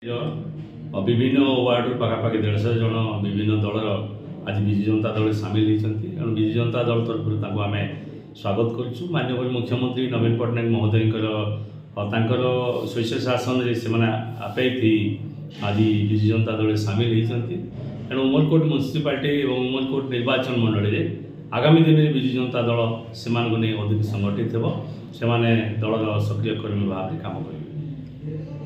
विभिन्न वार्ड पाखापाखि 150 जन विभिन्न दलर आज विजु जनता दल सामिल होती विजु जनता दल तरफ आम स्वागत करुँ। माननीय मुख्यमंत्री नवीन पट्टनायक महोदय स्वैच्छा शासन से आपे आज विजु जनता दल सामिल होती तेणु उमरकोट म्यूनिसिपालिटी और उमरकोट निर्वाचन मंडल में आगामी दिन में विजु जनता दल से अधिक संगठित हो दल सक्रिय कर्मी भाव में काम करेंगे।